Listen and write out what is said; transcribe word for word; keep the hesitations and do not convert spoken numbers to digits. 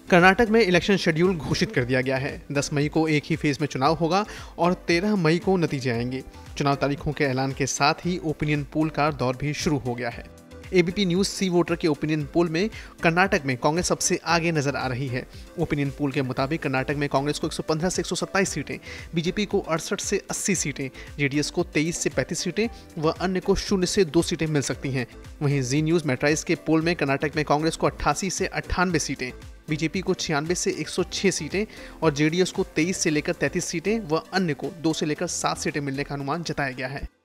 कर्नाटक में election schedule घोषित कर दिया गया है। दस मई को एक ही फेज में चुनाव होगा और तेरह मई को नतीजे आएंगे। चुनाव तारीखों के ऐलान के साथ ही ओपिनियन पोल का दौर भी शुरू हो गया है। एबीपी न्यूज सी वोटर के ओपिनियन पोल में कर्नाटक में कांग्रेस सबसे आगे नजर आ रही है। ओपिनियन पोल के मुताबिक कर्नाटक में कांग्रेस को एक सौ पंद्रह से एक सौ सत्ताईस सीटें, बीजेपी को अड़सठ से अस्सी सीटें, जेडीएस को तेईस से पैंतीस सीटें व अन्य को शून्य से दो सीटें मिल सकती हैं। वहीं जी न्यूज मैट्राइज के पोल में कर्नाटक में कांग्रेस को अट्ठासी से अट्ठानवे सीटें, बीजेपी को छियानवे से एक सौ छह सीटें और जेडीएस को तेईस से लेकर तैंतीस सीटें व अन्य को दो से लेकर सात सीटें मिलने का अनुमान जताया गया है।